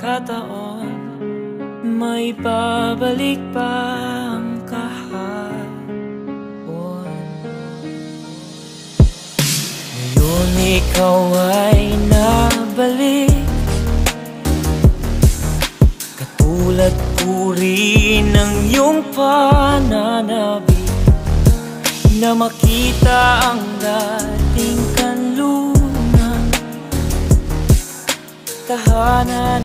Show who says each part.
Speaker 1: pagkakataon, may babalik pa ang kahapon. Ngayon ikaw ay nabalik, katulad ko rin ng iyong pananabik, na makita ang dating kanlunan, tahanan